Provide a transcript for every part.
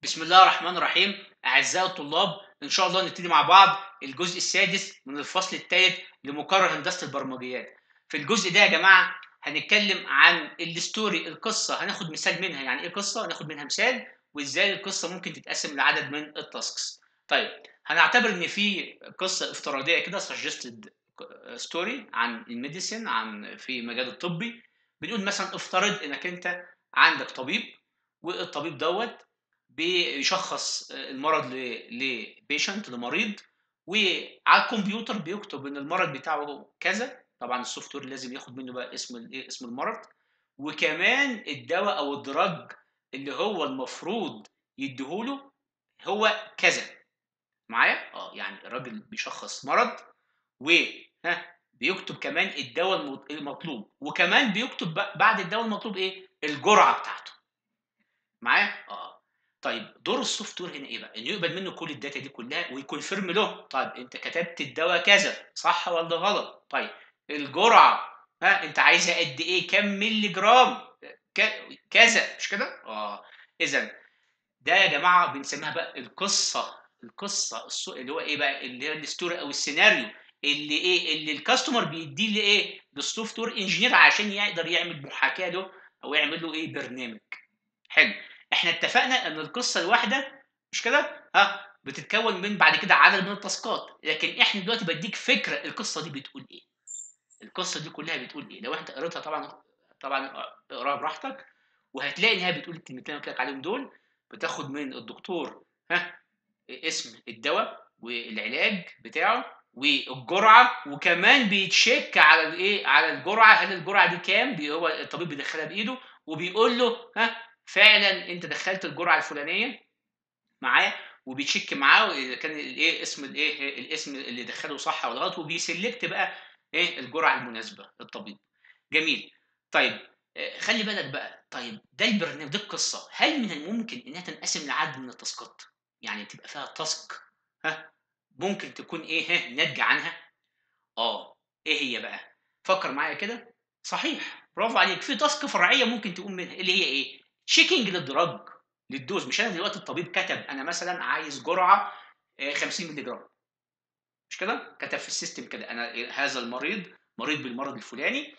بسم الله الرحمن الرحيم. أعزائي الطلاب، إن شاء الله نبتدي مع بعض الجزء السادس من الفصل الثالث لمقرر هندسة البرمجيات. في الجزء ده يا جماعة هنتكلم عن الستوري، القصة. هناخد مثال منها، يعني إيه قصة؟ هناخد منها مثال وإزاي القصة ممكن تتقسم لعدد من التاسكس. طيب، هنعتبر إن في قصة افتراضية كده suggested ستوري عن الميديسين، عن في مجال الطبي. بنقول مثلا افترض إنك أنت عندك طبيب، والطبيب دوت بيشخص المرض لبيشنت، لمريض، وعلى الكمبيوتر بيكتب ان المرض بتاعه كذا. طبعا السوفت وير لازم ياخد منه بقى اسم الايه، اسم المرض، وكمان الدواء او الدرج اللي هو المفروض يديهوله هو كذا. معايا؟ يعني الراجل بيشخص مرض، و ها بيكتب كمان الدواء المطلوب، وكمان بيكتب بعد الدواء المطلوب ايه؟ الجرعه بتاعته. معايا؟ طيب دور السوفت وير هنا إيه بقى؟ إنه يقبل منه كل الداتا دي كلها ويكونفيرم له. طيب أنت كتبت الدوا كذا، صح والّا غلط؟ طيب الجرعة، أنت عايزها قد إيه؟ كام مللي جرام؟ ك كذا، مش كده؟ إذًا ده يا جماعة بنسميها بقى القصة. القصة اللي هو إيه بقى؟ اللي هي الstory أو السيناريو اللي إيه، اللي الcustomer بيدّيه لإيه، للsoftware engineer عشان يقدر يعمل محاكاة له أو يعمل له إيه، برنامج. حلو. إحنا اتفقنا إن القصة الواحدة، مش كده؟ بتتكوّن من بعد كده عدد من التاسكات، لكن إحنا دلوقتي بادّيك فكرة القصة دي بتقول إيه. القصة دي كلّها بتقول إيه. لو أنت قريتها طبعًا اقراها براحتك، وهتلاقي إن هي بتقول الكلمتين اللي قُلت لك عليهم دول. بتاخد من الدكتور اسم الدوا والعلاج بتاعه والجرعة، وكمان بيتشيك على الإيه، على الجرعة، هل الجرعة دي كام؟ هو الطبيب بيدخّلها بإيده وبيقول له فعلًا أنت دخّلت الجرعة الفلانية معاه، وبيتشيك معاه إذا كان الإيه، اسم الإيه، الاسم اللي دخّله صح والّا غلط، وبيselect بقى إيه، الجرعة المناسبة الطبيب. جميل. طيب، خلّي بالك بقى. طيب ده البرنامج، دي القصة. هل من الممكن إنها تنقسم لعدد من التاسكات؟ يعني تبقى فيها task ممكن تكون إيه، ناتجة عنها؟ إيه هي بقى؟ فكّر معايا كده. صحيح، برافو عليك، في task فرعية ممكن تقوم منها، اللي هي إيه؟ checking للدرج، للدوز. مش أنا دلوقتي الطبيب كتب أنا مثلًا عايز جرعة 50 مللي جرام، مش كده؟ كتب في السيستم كده أنا هذا المريض مريض بالمرض الفلاني،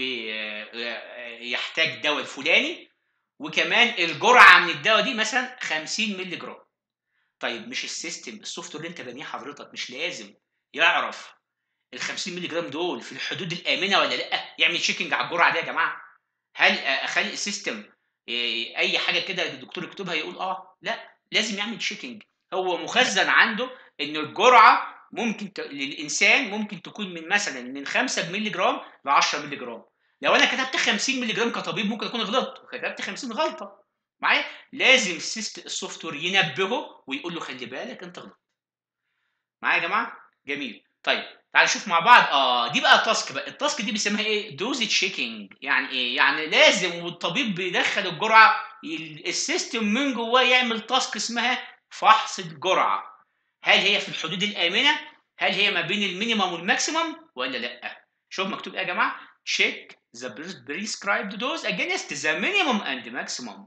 يحتاج دوا الفلاني، وكمان الجرعة من الدوا دي مثلًا 50 مللي جرام. طيب مش السيستم الsoftware اللي أنت بانيه حضرتك مش لازم يعرف ال50 مللي جرام دول في الحدود الآمنة والّا لأ؟ يعمل checking على الجرعة دي يا جماعة. هل أخلّي السيستم أي حاجة كده الدكتور يكتبها يقول لأ، لازم يعمل checking. هو مُخزّن عنده إن الجرعة ممكن للإنسان ممكن تكون من مثلًا من 5 مللي جرام ل10 مللي جرام. لو أنا كتبت 50 مللي جرام كطبيب ممكن أكون غلطت، وكتبت 50 غلطة. معايا؟ لازم الsoftware ينبّهه ويقول له خلّي بالك أنت غلطت. معايا يا جماعة؟ جميل. طيب تعالوا نشوف مع بعض. دي بقى task بقى. الtask دي بنسميها إيه؟ dose checking. يعني إيه؟ يعني لازم والطبيب بيدخّل الجرعة السيستم من جوّاه يعمل task اسمها فحص الجرعة. هل هي في الحدود الآمنة؟ هل هي ما بين الminimum والmaximum والّا لأ؟ شوف مكتوب إيه يا جماعة؟ check the prescribed dose against the minimum and maximum.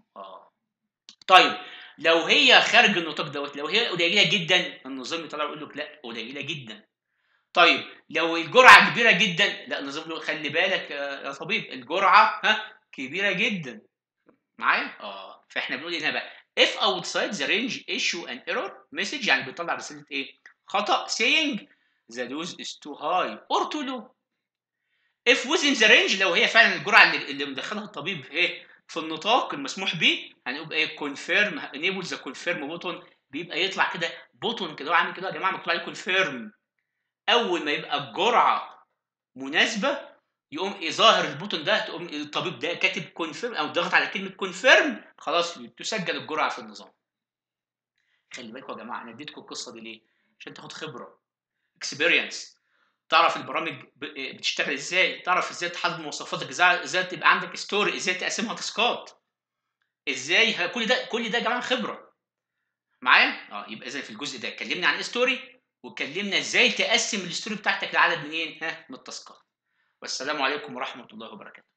طيب لو هي خارج النطاق دوّة، لو هي قليلة جدًا، النظام يطلع يقول لك لأ، قليلة جدًا. طيب لو الجرعة كبيرة جدًا، لأ، النظام يقول خلّي بالك يا طبيب الجرعة كبيرة جدًا. معايا؟ فإحنا بنقول هنا بقى if outside the range issue an error message، يعني بيطلّع رسالة إيه؟ خطأ saying the dose is too high or too low. if within the range، لو هي فعلًا الجرعة اللي مدخّلها الطبيب في النطاق المسموح بيه، هنبقى إيه confirm enable the confirm button. بيبقى يطلع كده button كده، هو عامل كده يا جماعة مكتوب عليه confirm. أول ما يبقى الجرعة مناسبة يقوم ظاهر البوتون ده، تقوم الطبيب ده كاتب confirm أو ضاغط على كلمة confirm، خلاص تسجل الجرعة في النظام. خلّي بالكم يا جماعة، أنا اديتكم القصة دي ليه؟ عشان تاخد خبرة experience، تعرف البرامج بتشتغل إزاي، تعرف إزاي تحدد مواصفاتك، إزاي تبقى عندك story، إزاي تقسّمها تاسكات، إزاي كل ده يا جماعة خبرة. معايا؟ يبقى إذًا في الجزء ده اتكلمنا عن إيه story، واتكلمنا إزاي تقسّم الstory بتاعتك لعدد منين، من التاسكات. والسلام عليكم ورحمة الله وبركاته.